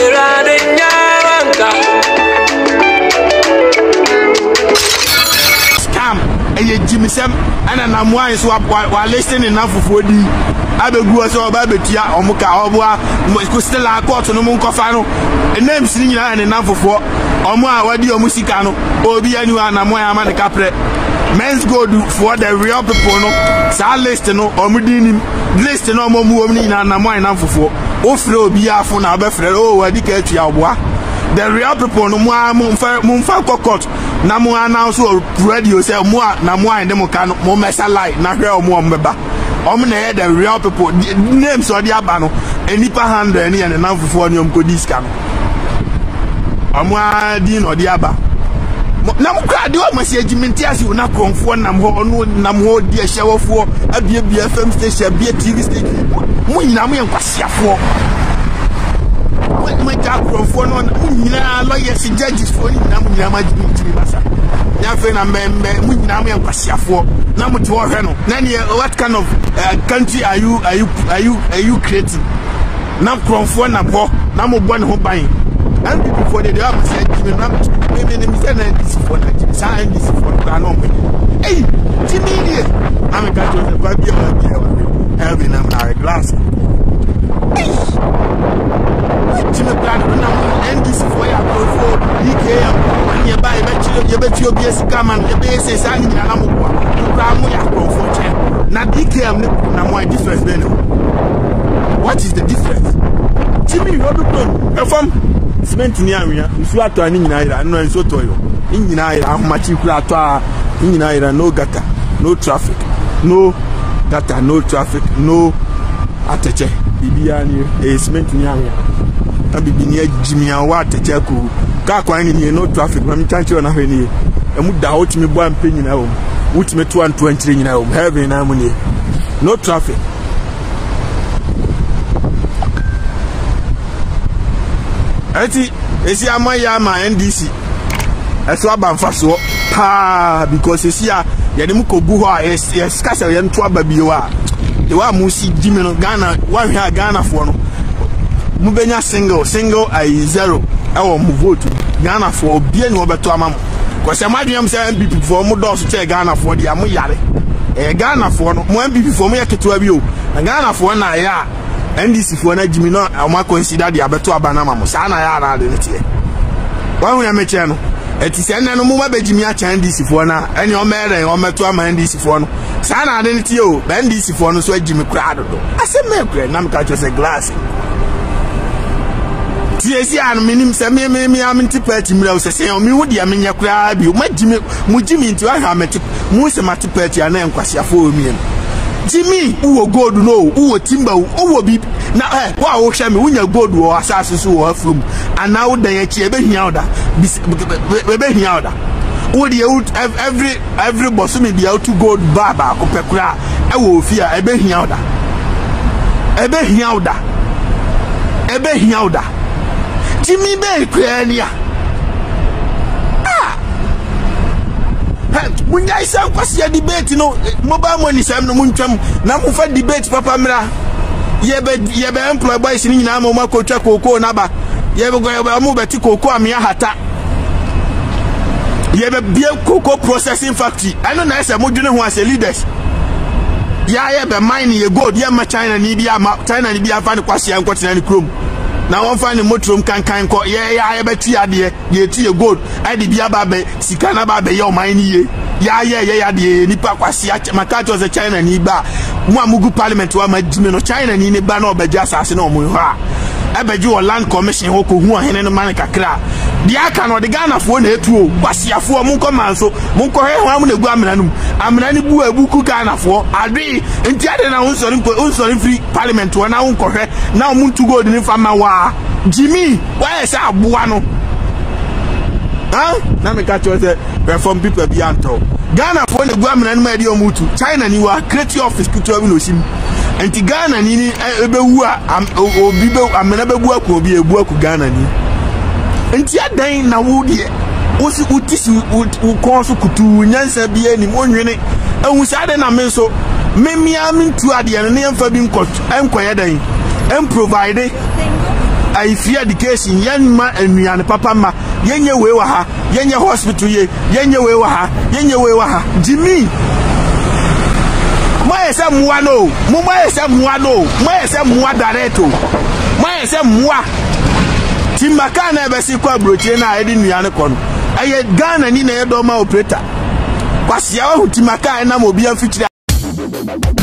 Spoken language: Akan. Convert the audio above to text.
Scam, Jimmy Sam, and NAM1 is while listening enough for the Abegu so Babetia or Muka Obwa, Mustela Court no Muncofano, a name singing and enough for Omwa Wadio Musicano, Obianu and Amoya Capre. MENZGOLD for the real people no. Sa list no, Omudini list no more woman in NAM1 and for. Ofro Bia for now, oh, I declare to Yawa. The real people no more Mumfa Cockot. Namu announce or radio say more NAM1 and Democano, more messa light, not real more member. Omne the real people names or the Abano, and Nipa hand and enough for Nyom Kodiscan. Amwa Din or the Abba. Now, do I must say, Jimintias, you not conform Nam dear shower for a BFM station, be a TV station. Munami and Passia for my job from phone on lawyers and judges for Namama. Nothing a man, Munami and Passia for Namu to Orano. Nani, what kind of country are you creating? Now, from phone Namo, Namu one who buying. And before the job said, maybe this for this for hey, Jimmy, I'm a cat of the baby having a glass. Hey, Jimmy Plan and this for your EKM, and you buy you bet your BS come and the base is hanging in a now EKM, now my difference then. What is the difference? Jimmy, you don't know. Cement in area, if you are to an Inina, no, and so to you. Inina, how much you could Inina, no gutter, no traffic, no gutter, no traffic, no attache. Bibiani, a cement in area. I be near Jimmy and water, Jaco, Carquine here, no traffic, I'm touching on a penny. And would doubt me 1 penny in home, which me 220 in home, having money. No traffic. Eti esi amaya ma NDC eso abanfaso pa because esi ya yede mu kogu ho a yes kasa ye nto ababio a de wa mu si Jimmy no Ghana wa hwe Ghana fo no mu benya single ai 0 e wo mu vote Ghana fo obie ni obeto amam because amadwem say MPP fo mu do so che Ghana fo de am yare Ghana fo no mu MPP fo mu yaketo abi o Ghana fo na ya NDC for na Jimmy no am consider the abeto abanama mo sa na ya na de ntie wa hu ya meche no eti se na no mo ba Jimmy a cha NDC for na eni o mere o meto ama NDC for no sa na de ntie o ba NDC for no so Jimmy kra do ase me kra na me ka cho se glass ti esi an minim se me am nti party mra o se se o mi hu dia me nya kra bi o ma Jimmy mu Jimmy nti wa ha meti mu se mate party ana enkwase afo o mi Jimmy, who gold no, who timber, who be now. Wow, show me when you gold or assassins who are from, and now they achieve be here. Would you every boss may be out to gold baba or pekra? I will fear a be here. Jimmy be clear. When I say what's your debate, you know, mobile money, Sam Muncham, Namufa debate, Papa Mra. Yebe employed by Sinin Namako Chaco Naba. Yebe go move at Coco Mia Hata. Yebe beer cocoa processing factory. I don't know, I said, Mujuna who has a leaders. Yebe mining your gold, Yama China, Nibia, China, Nibia, Fan Quasi and Quatin and Chrome. Now I'm finding motorum can call I bet you idea, ye tea gold. I did Yababe, Sikana Babe, your mine ye, Nipa Quasi, Makato the China Niba, Muamugu Parliament, or my Jimmy China, Niba, no, but just as no Muha. I bet you a land commission, Hoku, who are Henen Manica Kra. The Akan or the Ghana for ne too, Basia for Muncomanso, Munco, I'm the Guamanum, I'm an Buku Ghana for, I agree, and Tiana also free parliament to an uncle, now Moon to go in Famawa. Jimmy, why is that Buano? Huh? Namikacho said, from people beyond talk. Ghana for the Guaman and Medio Mutu, China, you are creative office to him. And Ghana, Nini, I'm never work will be a work with Ghana. And yet, they now would ye. Also, Utis would cause to Nancy be any more unit. And we said, I'm so. Maybe I'm into the name for being coach. I'm quiet and provided. I free education yen ma enuane papa ma yenye we wa ha yenye hospital ye yenye we wa ha yenye we wa ha Jimmy mo yesa muwa no mo yesa muwa no mo yesa muwa directo mo yesa muwa timaka na besi kwa brochie na edi nuane kono aye Ghana ni na edo ma operator kwase ya hu timaka na mo bia fitira